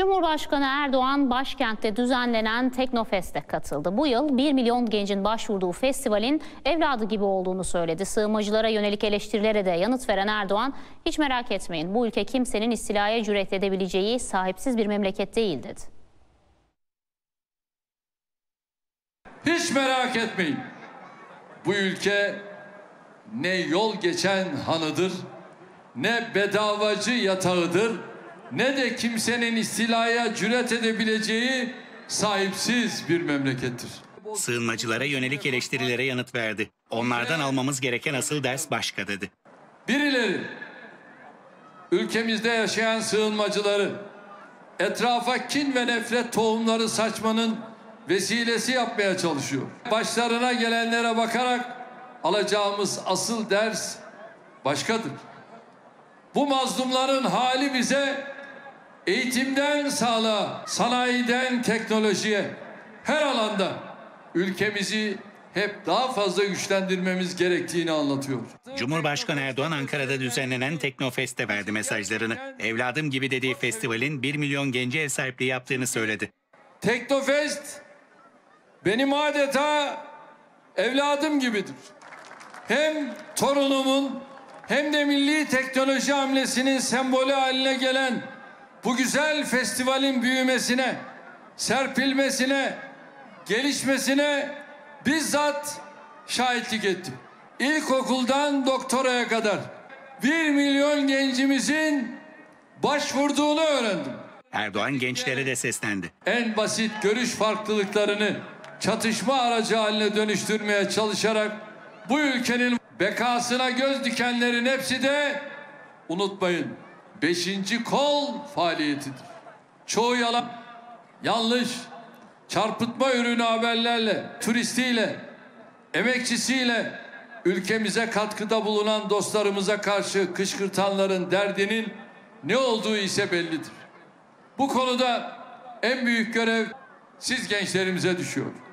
Cumhurbaşkanı Erdoğan başkentte düzenlenen Teknofest'e katıldı. Bu yıl 1 milyon gencin başvurduğu festivalin evladı gibi olduğunu söyledi. Sığınmacılara yönelik eleştirilere de yanıt veren Erdoğan, "Hiç merak etmeyin, bu ülke kimsenin istilaya cüret edebileceği sahipsiz bir memleket değil," dedi. Hiç merak etmeyin. Bu ülke ne yol geçen hanıdır, ne bedavacı yatağıdır, ne de kimsenin istilaya cüret edebileceği sahipsiz bir memlekettir. Sığınmacılara yönelik eleştirilere yanıt verdi. Onlardan almamız gereken asıl ders başka dedi. Birileri ülkemizde yaşayan sığınmacıları etrafa kin ve nefret tohumları saçmanın vesilesi yapmaya çalışıyor. Başlarına gelenlere bakarak alacağımız asıl ders başkadır. Bu mazlumların hali bize eğitimden sağlığa, sanayiden teknolojiye, her alanda ülkemizi hep daha fazla güçlendirmemiz gerektiğini anlatıyor. Cumhurbaşkanı Erdoğan Ankara'da düzenlenen Teknofest'te verdi mesajlarını. Evladım gibi dediği festivalin 1 milyon gence ev sahipliği yaptığını söyledi. Teknofest benim adeta evladım gibidir. Hem torunumun hem de milli teknoloji hamlesinin sembolü haline gelen bu güzel festivalin büyümesine, serpilmesine, gelişmesine bizzat şahitlik ettim. İlkokuldan doktoraya kadar 1 milyon gencimizin başvurduğunu öğrendim. Erdoğan gençlere de seslendi. En basit görüş farklılıklarını çatışma aracı haline dönüştürmeye çalışarak bu ülkenin bekasına göz dikenlerin hepsi de, unutmayın, 5. kol faaliyetidir. Çoğu yalan, yanlış, çarpıtma ürünü haberlerle, turistiyle, emekçisiyle ülkemize katkıda bulunan dostlarımıza karşı kışkırtanların derdinin ne olduğu ise bellidir. Bu konuda en büyük görev siz gençlerimize düşüyor.